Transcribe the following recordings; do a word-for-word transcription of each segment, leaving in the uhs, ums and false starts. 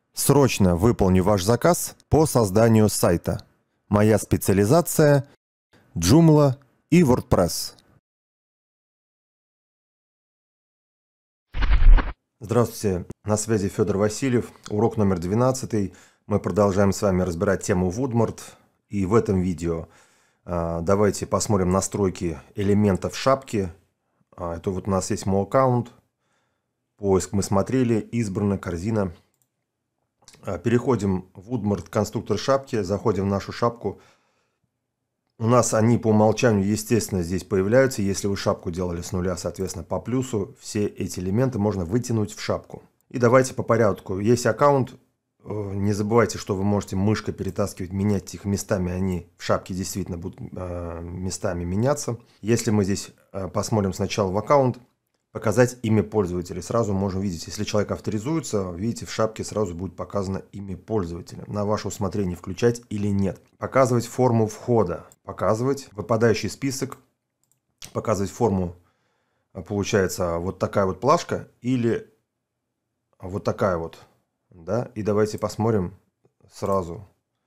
Срочно выполню ваш заказ по созданию сайта. Моя специализация – Joomla и WordPress. Здравствуйте, на связи Федор Васильев, урок номер двенадцатый. Мы продолжаем с вами разбирать тему Woodmart. И в этом видео а, давайте посмотрим настройки элементов шапки. А, это вот у нас есть мой аккаунт. Поиск мы смотрели, избрано, корзина. Переходим в Woodmart конструктор шапки, заходим в нашу шапку. У нас они по умолчанию, естественно, здесь появляются. Если вы шапку делали с нуля, соответственно, по плюсу, все эти элементы можно вытянуть в шапку. И давайте по порядку. Есть аккаунт. Не забывайте, что вы можете мышкой перетаскивать, менять их местами. Они в шапке действительно будут местами меняться. Если мы здесь посмотрим сначала в аккаунт, показать имя пользователя. Сразу можем видеть, если человек авторизуется, видите, в шапке сразу будет показано имя пользователя. На ваше усмотрение, включать или нет. Показывать форму входа. Показывать выпадающий список. Показывать форму, получается, вот такая вот плашка или вот такая вот. Да? И давайте посмотрим сразу.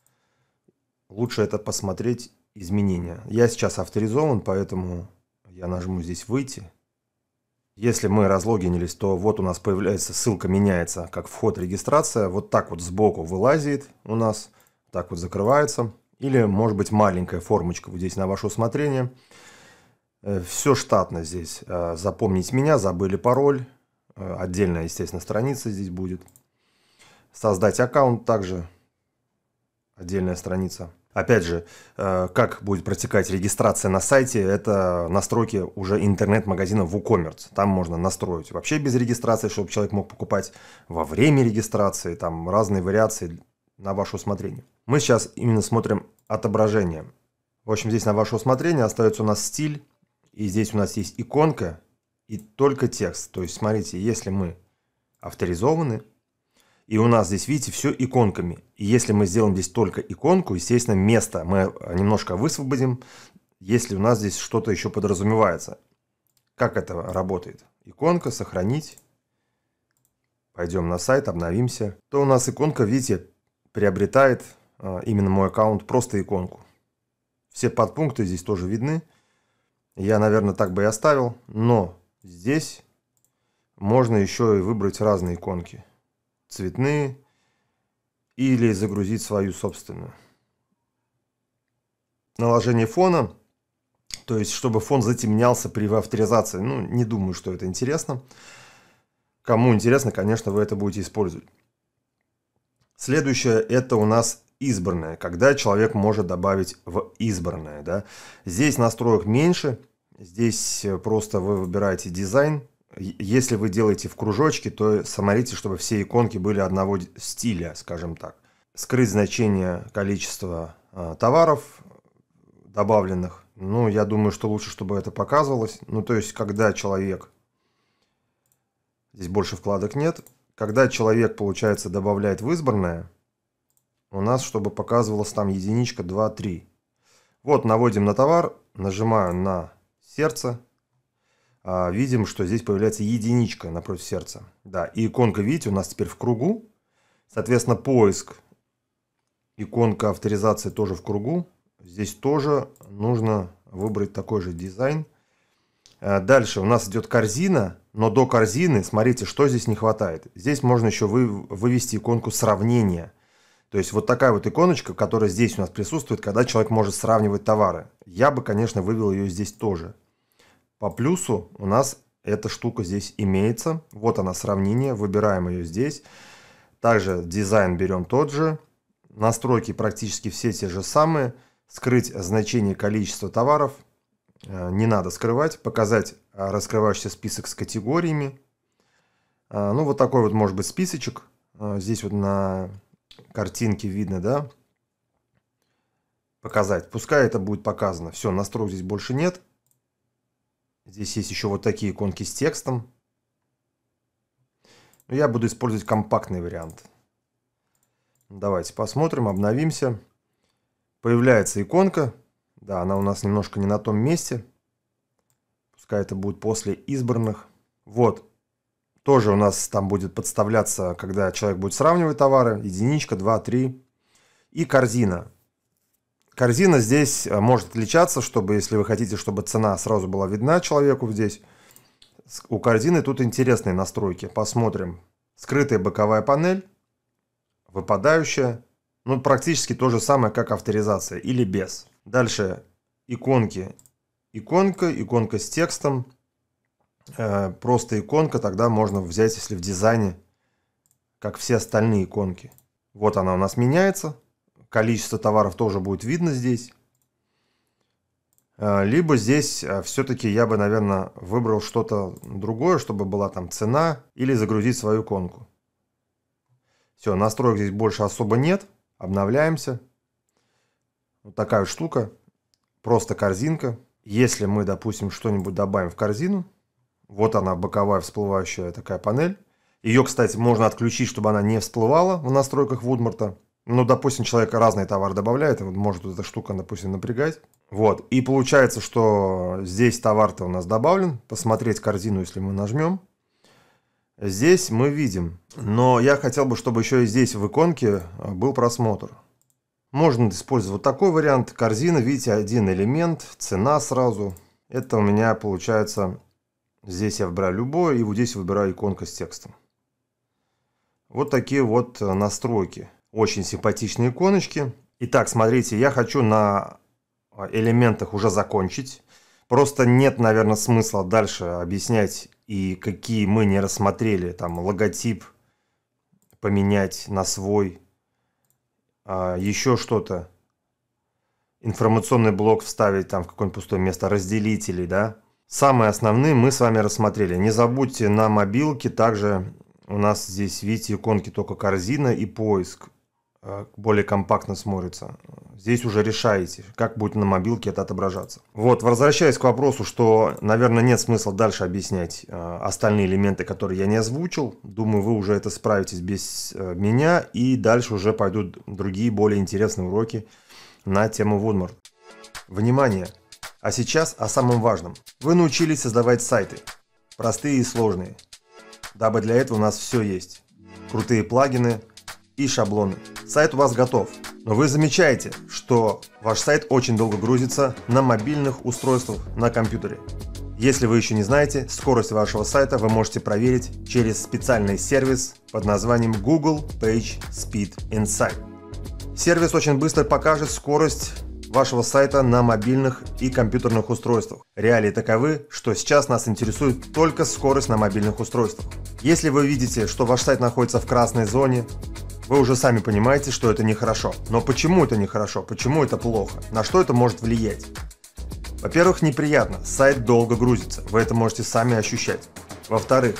Лучше это посмотреть изменения. Я сейчас авторизован, поэтому я нажму здесь «Выйти». Если мы разлогинились, то вот у нас появляется ссылка, меняется как вход, регистрация. Вот так вот сбоку вылазит у нас, так вот закрывается. Или может быть маленькая формочка вот здесь на ваше усмотрение. Все штатно здесь. Запомнить меня, забыли пароль. Отдельная, естественно, страница здесь будет. Создать аккаунт также. Отдельная страница. Опять же, как будет протекать регистрация на сайте, это настройки уже интернет-магазина WooCommerce. Там можно настроить вообще без регистрации, чтобы человек мог покупать во время регистрации, там разные вариации на ваше усмотрение. Мы сейчас именно смотрим отображение. В общем, здесь на ваше усмотрение остается у нас стиль, и здесь у нас есть иконка и только текст. То есть, смотрите, если мы авторизованы, и у нас здесь, видите, все иконками. И если мы сделаем здесь только иконку, естественно, место мы немножко высвободим, если у нас здесь что-то еще подразумевается. Как это работает? Иконка, сохранить. Пойдем на сайт, обновимся. То у нас иконка, видите, приобретает именно мой аккаунт просто иконку. Все подпункты здесь тоже видны. Я, наверное, так бы и оставил. Но здесь можно еще и выбрать разные иконки. Цветные, или загрузить свою собственную. Наложение фона, то есть чтобы фон затемнялся при авторизации. Ну, не думаю, что это интересно. Кому интересно, конечно, вы это будете использовать. Следующее, это у нас избранное, когда человек может добавить в избранное. Да? Здесь настроек меньше, здесь просто вы выбираете дизайн. Если вы делаете в кружочке, то смотрите, чтобы все иконки были одного стиля, скажем так. Скрыть значение количества э, товаров добавленных. Ну, я думаю, что лучше, чтобы это показывалось. Ну, то есть, когда человек... Здесь больше вкладок нет. Когда человек, получается, добавляет в избранное, у нас, чтобы показывалось там единичка, два, три. Вот, наводим на товар, нажимаю на сердце. Видим, что здесь появляется единичка напротив сердца. Да, и иконка, видите, у нас теперь в кругу. Соответственно, поиск. Иконка авторизации тоже в кругу. Здесь тоже нужно выбрать такой же дизайн. Дальше у нас идет корзина. Но до корзины, смотрите, что здесь не хватает. Здесь можно еще вы, вывести иконку сравнения. То есть вот такая вот иконочка, которая здесь у нас присутствует, когда человек может сравнивать товары. Я бы, конечно, вывел ее здесь тоже. По плюсу у нас эта штука здесь имеется. Вот она, сравнение. Выбираем ее здесь. Также дизайн берем тот же. Настройки практически все те же самые. Скрыть значение количества товаров. Не надо скрывать. Показать раскрывающийся список с категориями. Ну, вот такой вот может быть списочек. Здесь вот на картинке видно, да? Показать. Пускай это будет показано. Все, настроек здесь больше нет. Здесь есть еще вот такие иконки с текстом. Но я буду использовать компактный вариант. Давайте посмотрим, обновимся. Появляется иконка. Да, она у нас немножко не на том месте. Пускай это будет после избранных. Вот Тоже у нас там будет подставляться, когда человек будет сравнивать товары, единичка, два, три. И корзина. Корзина здесь может отличаться, чтобы, если вы хотите, чтобы цена сразу была видна человеку здесь. У корзины тут интересные настройки. Посмотрим. Скрытая боковая панель, выпадающая. Ну, практически то же самое, как авторизация или без. Дальше иконки. Иконка, иконка с текстом. Просто иконка, тогда можно взять, если в дизайне, как все остальные иконки. Вот она у нас меняется. Количество товаров тоже будет видно здесь. Либо здесь все-таки я бы, наверное, выбрал что-то другое, чтобы была там цена, или загрузить свою иконку. Все, настроек здесь больше особо нет. Обновляемся. Вот такая вот штука. Просто корзинка. Если мы, допустим, что-нибудь добавим в корзину, вот она, боковая всплывающая такая панель. Ее, кстати, можно отключить, чтобы она не всплывала в настройках Woodmart. Ну, допустим, человек разные товары добавляет, и вот может вот эта штука, допустим, напрягать. Вот. И получается, что здесь товар-то у нас добавлен. Посмотреть корзину, если мы нажмем. Здесь мы видим. Но я хотел бы, чтобы еще и здесь в иконке был просмотр. Можно использовать вот такой вариант. Корзина, видите, один элемент, цена сразу. Это у меня получается... Здесь я выбираю любое, и вот здесь выбираю иконка с текстом. Вот такие вот настройки. Очень симпатичные иконочки. Итак, смотрите, я хочу на элементах уже закончить. Просто нет, наверное, смысла дальше объяснять, и какие мы не рассмотрели. Там логотип поменять на свой. А, еще что-то. Информационный блок вставить там в какое-нибудь пустое место. Разделителей, да. Самые основные мы с вами рассмотрели. Не забудьте, на мобилке также у нас здесь, видите, иконки только корзина и поиск. Более компактно смотрится. Здесь уже решаете, как будет на мобилке это отображаться. Вот, возвращаясь к вопросу, что, наверное, нет смысла дальше объяснять остальные элементы, которые я не озвучил. Думаю, вы уже это справитесь без меня. И дальше уже пойдут другие, более интересные уроки на тему Woodmart. Внимание! А сейчас о самом важном. Вы научились создавать сайты. Простые и сложные. Дабы для этого у нас все есть. Крутые плагины и шаблоны. Сайт у вас готов. Но вы замечаете, что ваш сайт очень долго грузится на мобильных устройствах на компьютере. Если вы еще не знаете, скорость вашего сайта вы можете проверить через специальный сервис под названием Google PageSpeed Insight. Сервис очень быстро покажет скорость вашего сайта на мобильных и компьютерных устройствах. Реалии таковы, что сейчас нас интересует только скорость на мобильных устройствах. Если вы видите, что ваш сайт находится в красной зоне, вы уже сами понимаете, что это нехорошо. Но почему это нехорошо? Почему это плохо? На что это может влиять? Во-первых, неприятно. Сайт долго грузится. Вы это можете сами ощущать. Во-вторых,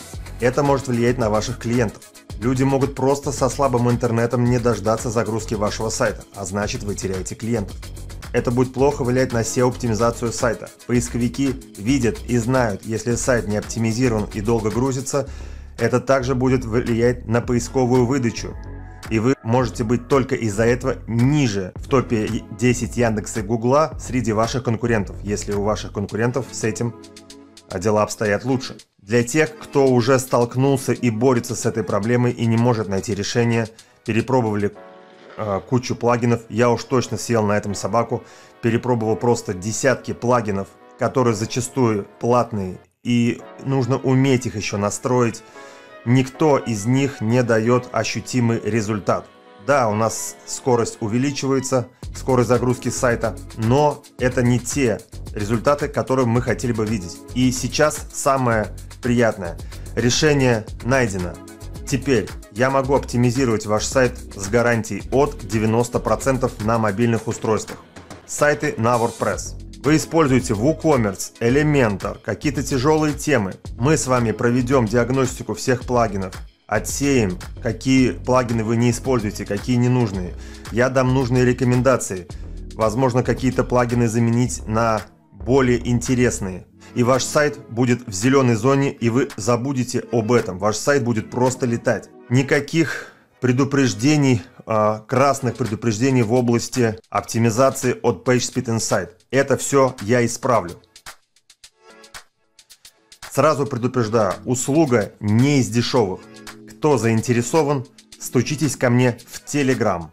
это может влиять на ваших клиентов. Люди могут просто со слабым интернетом не дождаться загрузки вашего сайта, а значит, вы теряете клиентов. Это будет плохо влиять на сео-оптимизацию сайта. Поисковики видят и знают, если сайт не оптимизирован и долго грузится, это также будет влиять на поисковую выдачу. И вы можете быть только из-за этого ниже в топе десять Яндекса и Гугла среди ваших конкурентов, если у ваших конкурентов с этим дела обстоят лучше. Для тех, кто уже столкнулся и борется с этой проблемой и не может найти решение, перепробовали э, кучу плагинов, я уж точно съел на этом собаку, перепробовал просто десятки плагинов, которые зачастую платные, и нужно уметь их еще настроить. Никто из них не дает ощутимый результат. Да, у нас скорость увеличивается, скорость загрузки сайта, но это не те результаты, которые мы хотели бы видеть. И сейчас самое приятное. Решение найдено. Теперь я могу оптимизировать ваш сайт с гарантией от девяноста процентов на мобильных устройствах. Сайты на WordPress. Вы используете WooCommerce, Elementor, какие-то тяжелые темы. Мы с вами проведем диагностику всех плагинов. Отсеем, какие плагины вы не используете, какие ненужные. Я дам нужные рекомендации. Возможно, какие-то плагины заменить на более интересные. И ваш сайт будет в зеленой зоне, и вы забудете об этом. Ваш сайт будет просто летать. Никаких предупреждений, красных предупреждений в области оптимизации от PageSpeed Insight. Это все я исправлю. Сразу предупреждаю, услуга не из дешевых. Кто заинтересован, стучитесь ко мне в Telegram.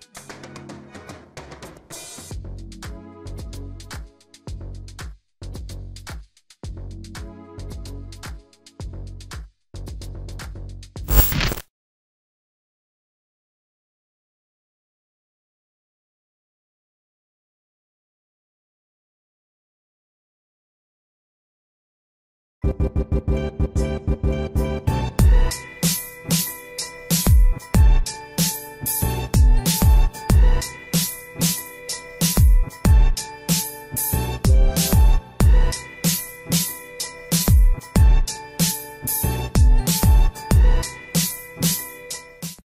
Thank you.